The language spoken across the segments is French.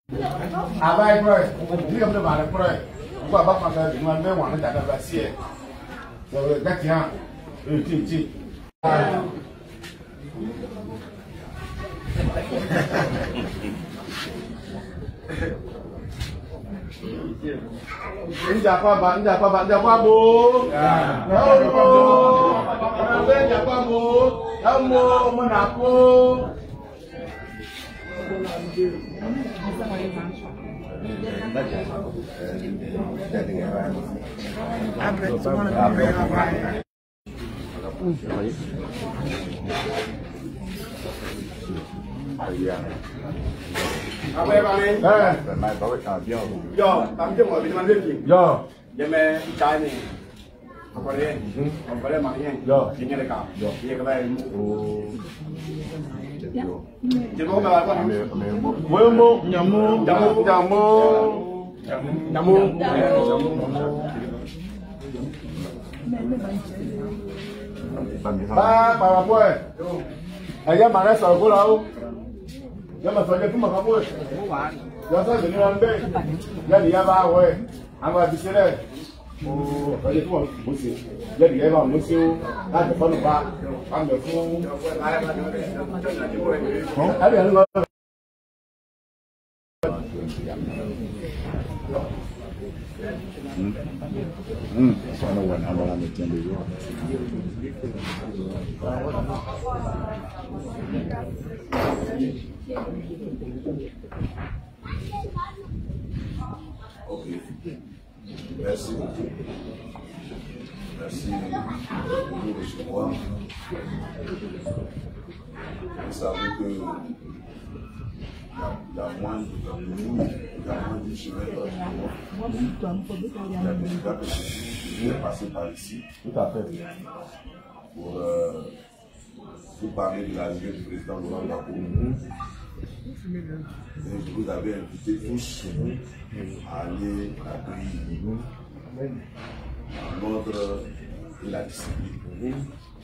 Abai bro, dia boleh balik bro. Gua abang pasal dengan mewah ni tak ada rahsia. So dah kian, cik. Ini apa bu? Apa bu? Kamu menapu? Apa yang paling? Yo, tapi cuma di mana lagi? Yo, dia main ikan ni. Apa dia maknya? Yo, ini dekat. Yo, dia kembali. Oh. Jadi mau apa? Jamu. Para pues. Allá mana soal pulau. Ya masalah tu macam apa? Ya saya dengan anda. Ya dia bawa. Angkat di sini. Oh, tadi tu musim. Jadi dia bawa musim. Ada apa lupa? Ambil pun. Ada yang lupa. Sana wana wana mtendo hiyo. Ok. Merci beaucoup. Merci de recevoir. Vous savez que il y a moins de chemin il y a des gars qui sont passés par ici. Tout à fait. Pour vous parler de la vie du président Laurent Gbagbo. Et je vous avais invité tous à aller accueillir l'ordre et la discipline.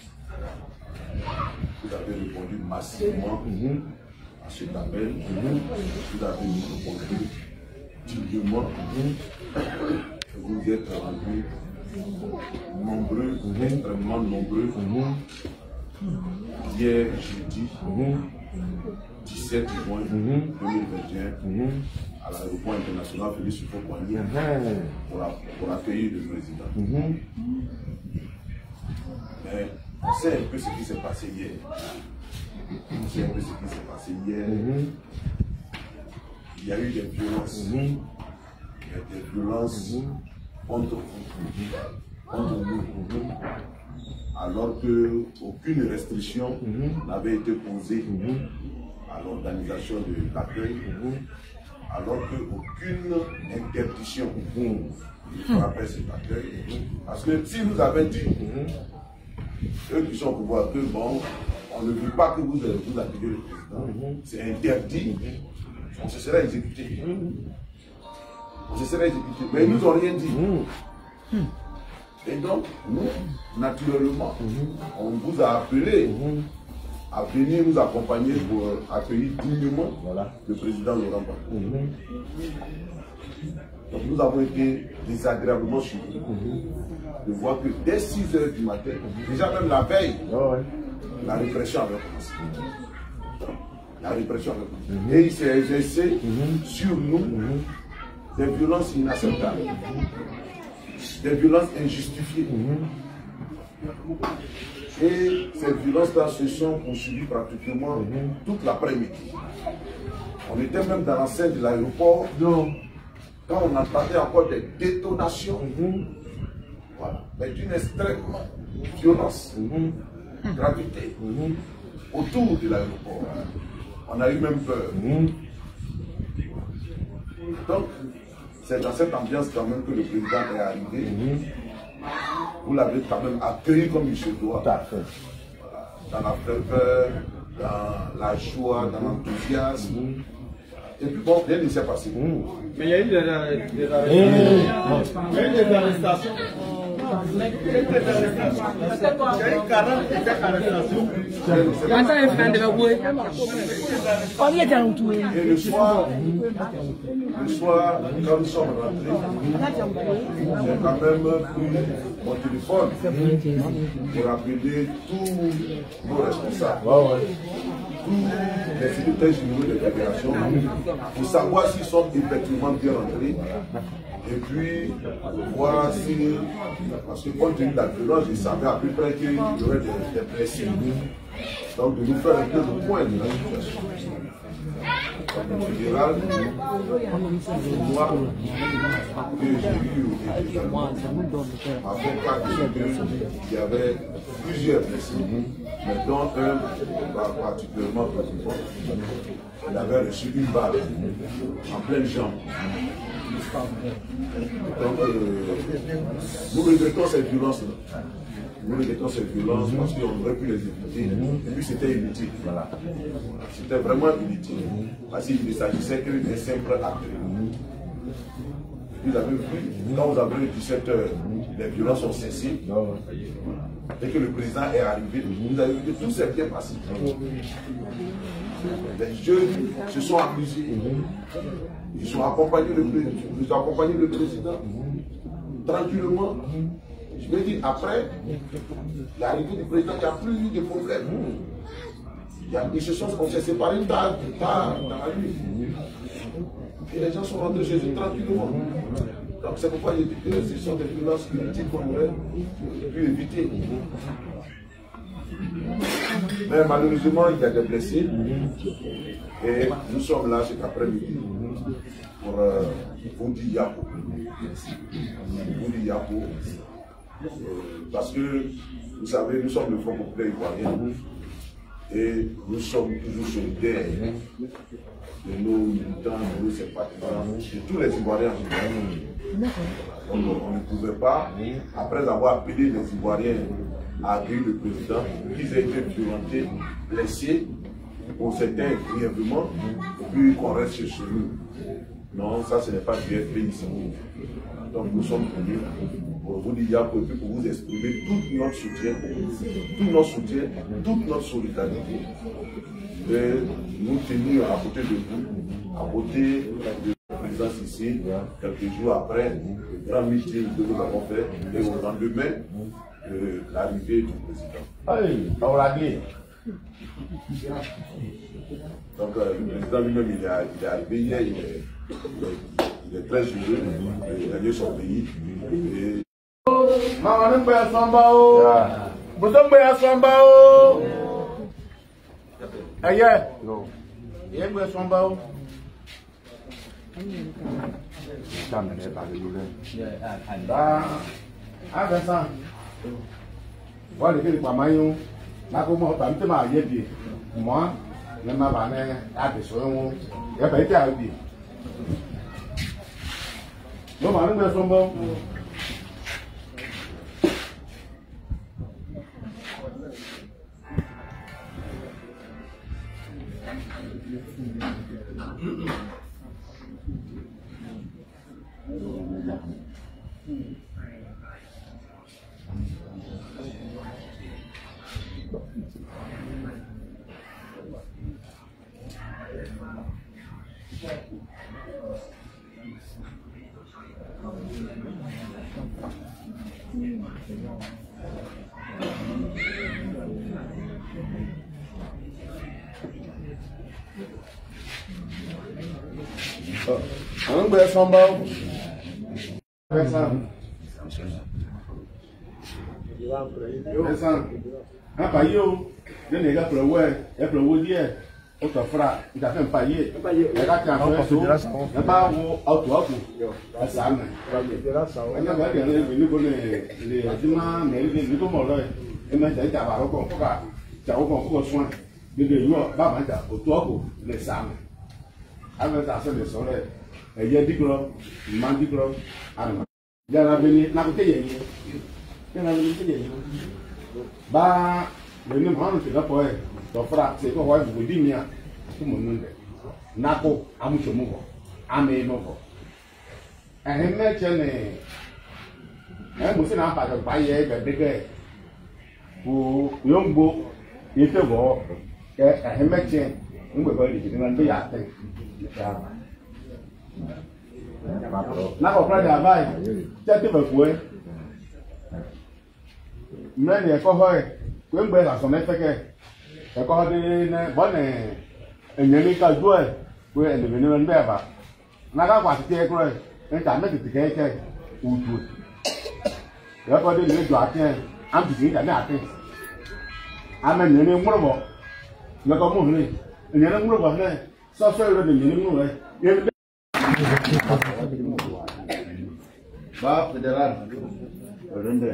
Vous avez répondu massivement à cet appel. Vous avez répondu dignement. Vous êtes rendus nombreux, extrêmement nombreux. Hier, jeudi, 17 juin 2021, à l'aéroport international Félix Houphouët-Boigny pour accueillir le président. Mais on sait un peu ce qui s'est passé hier. Il y a eu des violences. Il y a des violences contre nous. Alors qu'aucune restriction n'avait été posée à l'organisation de l'accueil, alors qu'aucune interdiction ne frappait cet accueil. Parce que si nous avions dit, eux qui sont au pouvoir, que bon, on ne veut pas que vous accueillez le président, c'est interdit, on se serait exécuté. Mais ils nous ont rien dit. Et donc, nous, naturellement, on vous a appelé à venir nous accompagner pour accueillir dignement le président Laurent Gbagbo. Donc nous avons été désagréablement surpris de voir que dès 6 h du matin, déjà même la veille, la répression avait commencé. Et il s'est exercé sur nous des violences inacceptables, des violences injustifiées. Et ces violences-là se sont poursuivies pratiquement toute l'après-midi. On était même dans l'enceinte de l'aéroport, quand on entendait encore des détonations, voilà, mais d'une extrême violence, gravité, autour de l'aéroport. On a eu même peur. Donc, c'est dans cette ambiance quand même que le président est arrivé. Vous l'avez quand même accueilli comme il se doit. Voilà. Dans la ferveur, dans la joie, dans l'enthousiasme. Et puis bon, rien ne s'est passé. Mais il y a eu des arrestations. Et le soir, quand nous sommes rentrés, j'ai quand même pris mon téléphone pour appeler tous nos responsables, tous les secrétaires généraux des fédérations, pour savoir s'ils sont effectivement bien rentrés. Et puis, voir si, parce que compte tenu de la violence, je savais à peu près qu'il y aurait des blessés. Donc, de nous faire un peu le point de la situation. En général, moi, que j'ai eu avant 4 jours, il y avait plusieurs blessés, mais dont un particulièrement préoccupant. Il avait reçu une balle en pleine jambe. Donc, nous regrettons cette violence-là. Nous regrettons cette violence parce qu'on aurait pu les éviter. Et puis c'était inutile. Voilà. C'était vraiment inutile. Parce qu'il ne s'agissait que d'un simple acte. Vous avez vu, quand vous avez 17 heures, les violences ont cessé. Dès que le président est arrivé, vous avez vu que tout s'est bien passé. Les jeunes se sont amusés. Ils ont accompagné le président tranquillement. Je me dis, après l'arrivée du président, il n'y a plus eu de problème. Ils se sont séparés tard dans la nuit. Et les gens sont rentrés chez eux tranquillement. Donc c'est pourquoi j'ai dit que ce sont des violences inutiles qu'on aurait pu éviter. Mais malheureusement, il y a des blessés. Et nous sommes là cet après-midi pour Boudi Yapo. Boudi Yapo. Parce que, vous savez, nous sommes le Front populaire ivoirien et nous sommes toujours solidaires de nos militants, de nos sympathisants, de tous les Ivoiriens. On ne pouvait pas, après avoir appelé les Ivoiriens à accueillir le président, qu'ils aient été violentés, blessés, pour certains grièvement, et puis qu'on reste chez nous. Non, ça ce n'est pas du FPI. Donc nous sommes venus pour vous dire, pour vous exprimer tout notre soutien, toute notre solidarité, et nous tenir à côté de vous, à côté de la présence ici, quelques jours après, le grand meeting que nous avons fait, et au lendemain de l'arrivée du président. Allez, on l'a dit. Donc le président lui-même, il est arrivé hier, il est très heureux de gagner son pays. Et... Maman, nous sommes Sambao. Nous sommes Sambao. Aïe, il est Sambao. Avec ça, voilà les pamaillons. Là, comment on peut m'aller bien. Moi, je m'en vais à des soins. Il n'y a pas été à lui. Non, mais nous sommes bons. On va Sambao. Eye diklo, man diklo, anma. Jana beni na ko teye yi. Jana beni teye yi. Ba le ni ma no te da po e. To fra se ko wa bu di mi a. Ko mo nu nde. Na ko amu chomu go. Ame no go. Me che ne Monsieur n'a pas de paille, de pour Yombo, il te voit, un médecin, on peut pas lui dire, on peut y aller. N'a pas pris de travail, tu as été voué. Mais il y a quoi, comme ben la sonne fait que, quand on est bon, et il y a des cas joués, oui, elle est venue en bas. N'a pas quoi, c'était quoi, un tas de tickets, ou tout. Il y a pas de lieu de atteindre, un petit peu d'atteindre. Amen, il y a un mot, il y a comme on dit, il y a un mot, ça fait le minimum, bah, fédéral, rendez.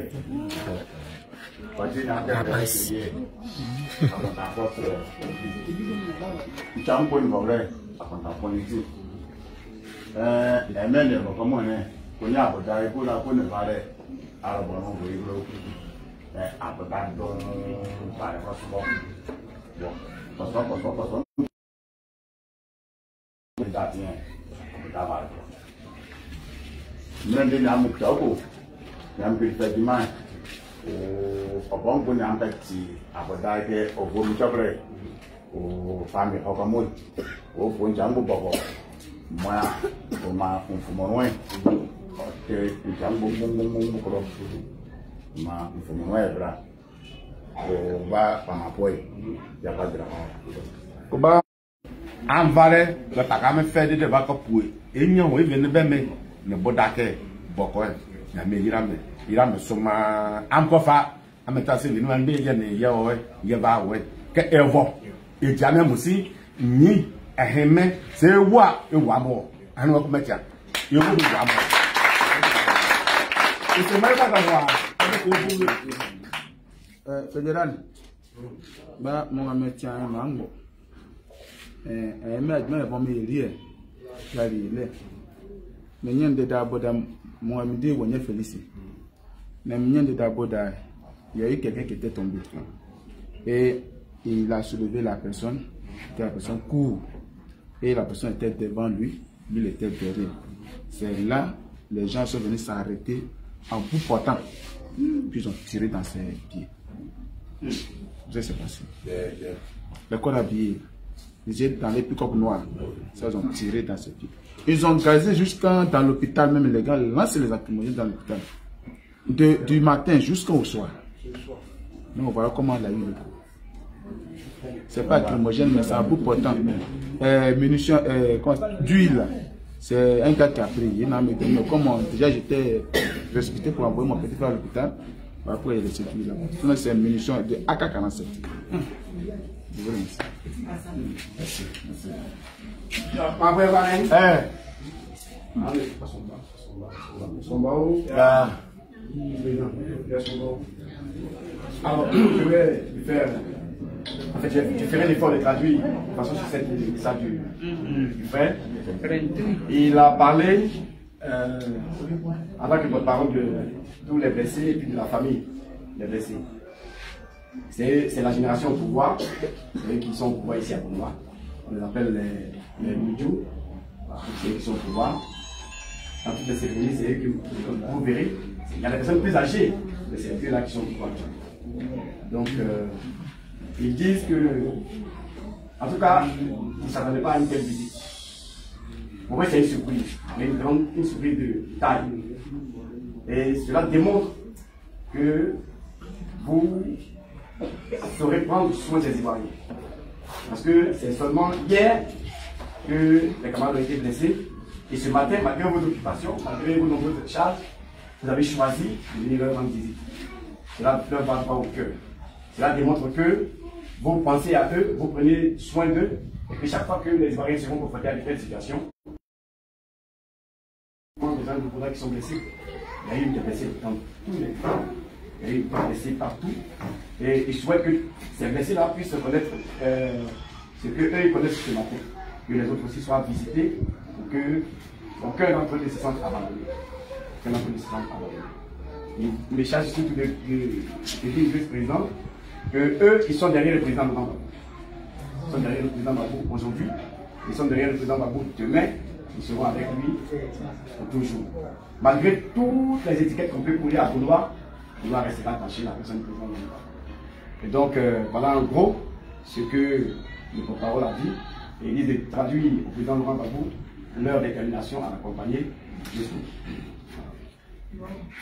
Ọ̀pọ̀ ń àǹkà tí àbọ̀dá ẹgbẹ́ ọ̀gbọ́n ìjọbẹ̀rẹ̀ ò fàmì ọkọ̀mọ́ ò fún ìjàngbò bọ̀bọ̀ mọ́ ò máa fùnfùmọ̀rún ẹ̀ ọ̀tẹ̀ ìjàngbò mọ́mọ́mọ́ kọ̀rọ̀ máa fùnfùmọ̀rún ẹ̀ bra ò bá pàmàpọ̀ ẹ̀ yàgbà jìrà ọ̀ bá àǹvarẹ̀ lọ́tàkà mẹ́fẹ́ dédé bá kọ́ pùwẹ̀ èyí ò ìfẹ́ níbẹ̀ mẹ́ ní bọ́dákẹ́ bọ̀kọ́ ẹ̀ nyàmé yìí soma amkofa ametasi ni nwan be ye ne ye o ye ba we ke evo ejame musi ni eheme se ewu a ewu amo anu ko mecha ye wo ewu amo ese mari ka wa ko bu federal ba mo mecha ma ngo me adme bo me ri e yari le me nyende da boda mo amide wonye Félicie. Il y a eu quelqu'un qui était tombé et il a soulevé la personne, que la personne court et la personne était devant lui, lui il était derrière. C'est là les gens sont venus s'arrêter en bout portant, puis ils ont tiré dans ses pieds. Ça s'est passé. Le corps habillé, ils étaient dans les pick-up noirs, ça ils ont tiré dans ses pieds. Ils ont gazé jusqu'à dans l'hôpital, même les gars lancent les lacrymogènes dans l'hôpital. Du matin jusqu'au soir. Nous, on voit comment il a eu le coup. C'est pas lacrymogène, mais c'est un bout portant. Munitions, d'huile. C'est un gars qui a pris. Il m'a dit, comme déjà j'étais respecté pour envoyer mon petit frère à l'hôpital, après il est laissé d'huile là-bas. Sinon, c'est une munition de AK-47. Je vous remercie. Merci. Alors, je vais faire. En fait, je ferai l'effort de traduire de façon sur cette message du frère. Il a parlé en tant que porte-parole de tous les blessés et puis de la famille des blessés. C'est la génération au pouvoir, c'est eux qui sont au pouvoir ici à Bonoa. On les appelle les Moudjou, c'est eux qui sont au pouvoir. Dans toutes les cérémonies, c'est eux que vous verrez. Il y a des personnes plus âgées, mais c'est eux là qui sont au pouvoir. Donc, ils disent que, en tout cas, ils ne s'attendaient pas à une telle visite. Pour moi, c'est une surprise, mais une surprise de taille. Et cela démontre que vous saurez prendre soin des Ivoiriens. Parce que c'est seulement hier que les camarades ont été blessés. Et ce matin, malgré vos occupations, malgré vos nombreuses charges, vous avez choisi de venir leur rendre visite. Cela leur va droit au cœur. Cela démontre que vous pensez à eux, vous prenez soin d'eux, et que chaque fois que les Ivoiriens seront confrontés à une telle situation, les gens du Bouddha qui sont blessés, il y a eu des blessés dans tous les camps, il y a eu des blessés partout, et je souhaite que ces blessés-là puissent connaître ce qu'eux ils connaissent ce matin, que les autres aussi soient visités, pour que aucun d'entre eux ne se sente abandonné. Les charges surtout de vice-président, que eux, ils sont derrière le président Gbagbo. Ils sont derrière le président Gbagbo aujourd'hui, ils sont derrière le président Gbagbo demain, nous serons avec lui pour toujours. Malgré toutes les étiquettes qu'on peut coller à Baudouin, Baudouin restera attaché à la personne du président Baudouin. Et donc, voilà en gros ce que le porte-parole a dit. Et il dit de traduire au président Laurent Gbagbo leur détermination à l'accompagner jusqu'au bout.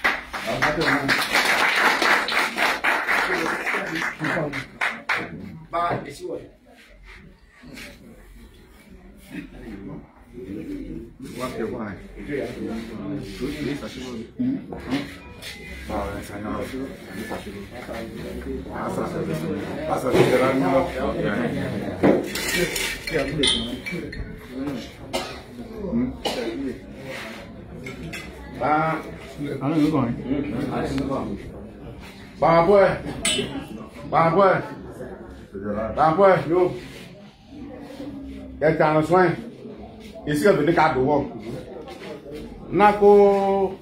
Ici, on venait qu'à devoir. Nako,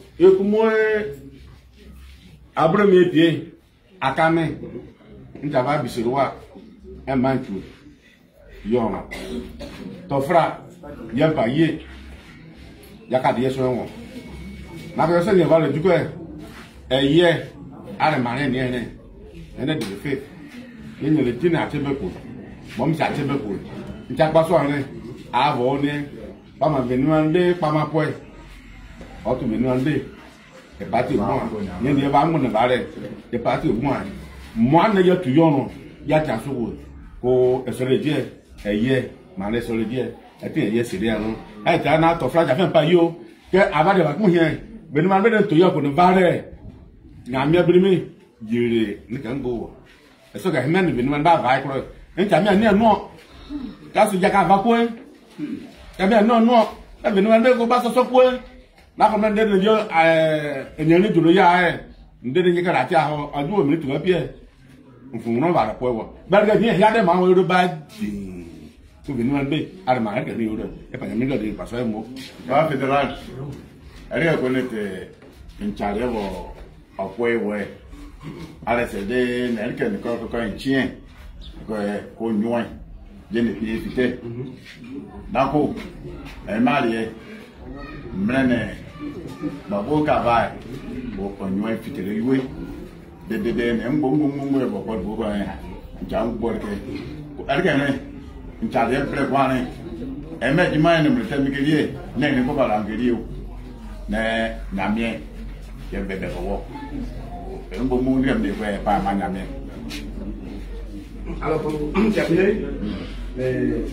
après mes pieds, à Kamé, on t'avait bisouroua, un manchou. Yona. Ton frère, il y a pas yé. Il y a qu'à dire sur un. Ma personne ne va le dire. Et hier, à la marée, il y a un de fait. Il y a le dîner à Tébécoul. Bon, c'est à Tébécoul. Il n'y a pas soin. À voler. Pas ma venue pas ma poêle. Autre venue en deux. Et parti au moins. Il n'y a pas mon valet. Et parti au moins. Moi, il y a tout yon. Il y a qu'un sourd. Pour se le dire. Et hier, m'en est sur le dire. Et puis, hier, c'est bien. Et tu as un autre frère, j'avais un paillot. Que avant de vacances, mais nous m'avons dit que nous valet. Il y a un mieux brimé. Il y a un beau. Et ce que je m'en vais nous en bas. Et tu as mis un nez noir. Quand tu as un vapeur. Eh bien, non, non. Eh bien, nous allons pas se point. Là, comme on dit, il y a un tout le yard. Nous devons dire que la terre a 2 minutes à pied. On fait un va la poivre. Barga, il y a des mamans de bad. Tout venu en bé, à la marque, et pas une minute de passer un mot. La fédérale, elle reconnaît une charge au poivre. Elle s'est dit, elle ne peut pas un chien. Qu'on noie. Je ne puis éviter. D'accord. Elle m'a dit, Mene, Babo Kavai, pour nous inviter le jouer. De un bon moment pour vous. Jam Borke. Elle gagne. Une charge prévoit. Elle m'a dit, moi, je me suis dit, n'est pas l'anglais. N'est Namien. Je vais le voir. Un bon moment, je ne vais pas m'en. Alors, pour terminer, les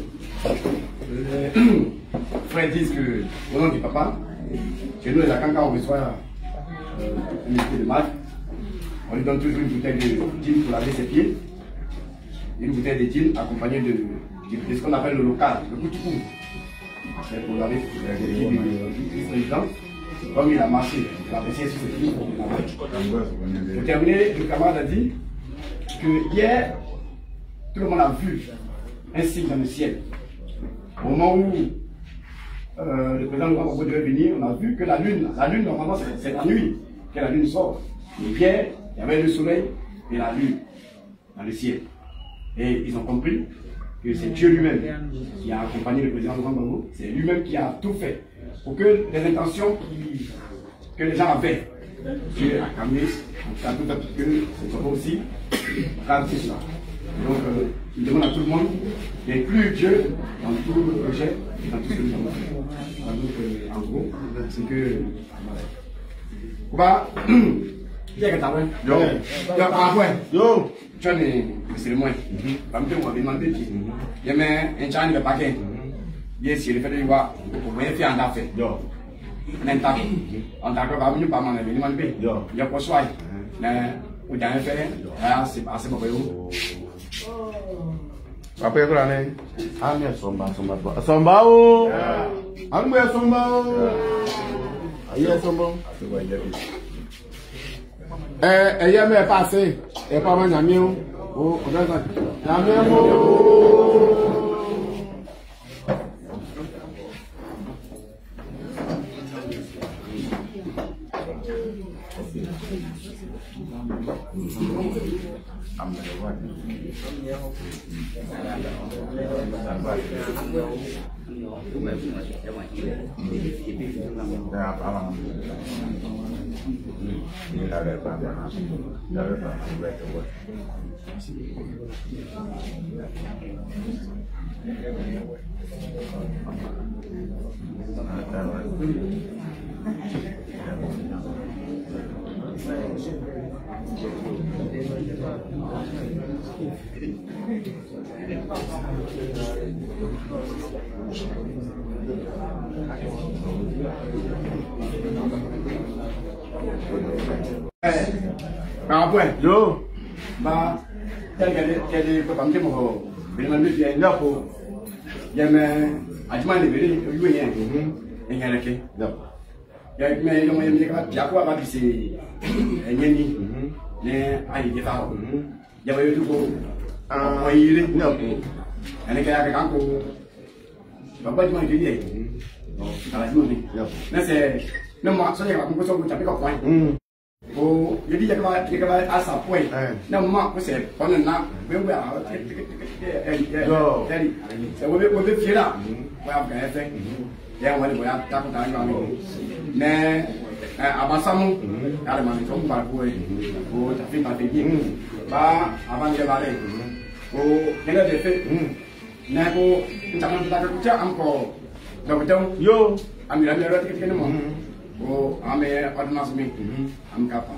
frères disent que, au nom du papa, chez nous, quand on reçoit une unité de marque, on lui donne toujours une bouteille de gin pour laver ses pieds, une bouteille de gin accompagnée de ce qu'on appelle le local, le coup de cou. C'est pour laver les pieds du président. Comme il a marché, il a baissé sur ses pieds pour laver. Pour terminer, le camarade a dit que hier, tout le monde a vu un signe dans le ciel. Au moment où le président Laurent Gbagbo devait venir, on a vu que la lune normalement c'est la nuit que la lune sort. Et hier, il y avait le soleil et la lune dans le ciel. Et ils ont compris que c'est Dieu lui-même qui a accompagné le président Laurent Gbagbo. C'est lui-même qui a tout fait pour que les intentions que les gens avaient, Dieu a calmé, en tout cas que ce soit aussi grâce à cela. Donc, il demande à tout le monde d'inclure Dieu dans tout le projet et dans tout ce que nous avons fait. Donc, en gros, c'est que. Voilà. Il y a que t'as Yo, yo, tu as c'est le moins. Comme tu m'as demandé, il y a un chien de paquet. Il y a si le fait de voir, vous voyez faire un affaire. yo. Maintenant, on t'a pas venu par mon événement. Il y a pas choix. Mais, vous avez fait, c'est assez mauvais. Apa yang kurang ni? Ami somba. Somba o. Ami somba o. Ayah somba. Ayah me passé. Pas mal nyami o. Oh, on a ça. Nyami o. I'm Yo, bah, tel qu'elle est comme tu m'as dit, il y a une offre, il y a un adjoint de Béli, il y a un il y a mais il y a quoi à c'est un yéni, les aïe des femmes, il y avait tout pour un il est non, elle est qu'à un coup, papa du monde il est, dans la journée, mais c'est non, moi, ça y est, on peut s'en taper comme point. Oh, il dit qu'il va à sa point. Non, moi, c'est pas un an. Mais oui, c'est on veut fier là. Voilà, vous avez fait. Et on va le voir, t'as compris dans le mais avant ça, nous, allez, on va parler pour eux. T'as fait ta fille. Bah, avant de parler. Oh, il y a des faits. N'a pas, nous avons tout à encore. Donc, yo, ami, la meilleure que nous avons. Oh, ame ordonnance mi, am kappa.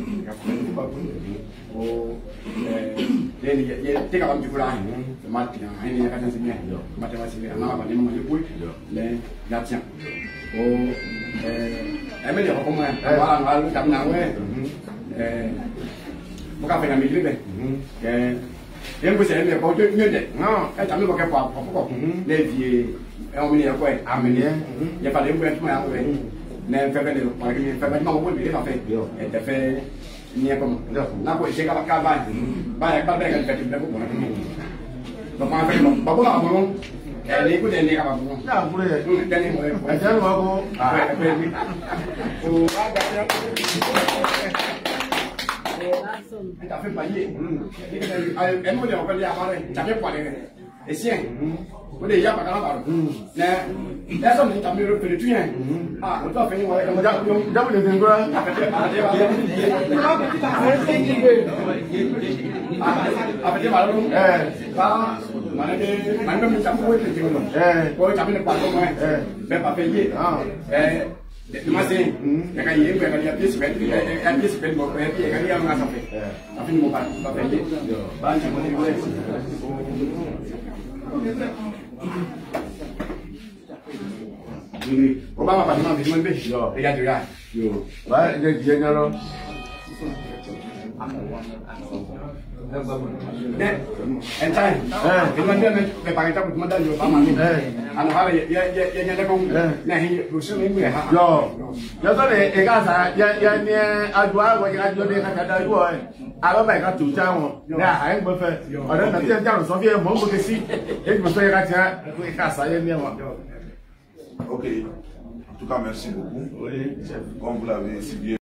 Oh, ye teka bam jukula ni, mati na, ini ya katan sini, mati masih ni, anak apa ni mau jukui, le gatnya. Oh, ame dia apa mana? Awal awal jam nawe, bukan pernah mikir deh. Yang bisa ni, kau tu ni deh. Jam ni bukan apa, le vie, ame ni apa? Ame ni, ya pada bukan cuma apa. Mais fait pas de fait pas beaucoup de bien fait et fait ni comme là quoi c'est qu'à cava bah il pas de fait de beaucoup donc en fait pas bon bon elle écoute elle est capable bon là vous les dernier mot elle tient le mot ah oh t'as fait payer elle me dit on peut dire après t'as fait quoi et si o de ya bakala baro na esa mo ta mi ro pere tuyen ah o to fe ni wa e mo ja mo le ngora apete baro ba mana de mana mi ta mo te tingo ko ta mi ne pa ko mo be pa fe ye de ma se ya ka ye be ka ya piece be ya piece be mo be ka ya ma sa fe afi mo pa fe ye ba ni mo ni ko o ba ma pa ma bi mo be yo e ya dira yo ba je nyaro en time il m'a dit mais par exemple moi dans le pas mal alors ha ya ya ko na hi lu su mi ha yo yo so le e ka sa ya ni adua wo ya jo de ka ka da yo alo ba ka tu cha won na ai mo fe o de na ti ja so fi mo mo ke si e mo so ya ka cha ko e ka sa ya ni wa. Ok, en tout cas merci beaucoup. Oui, comme vous l'avez si bien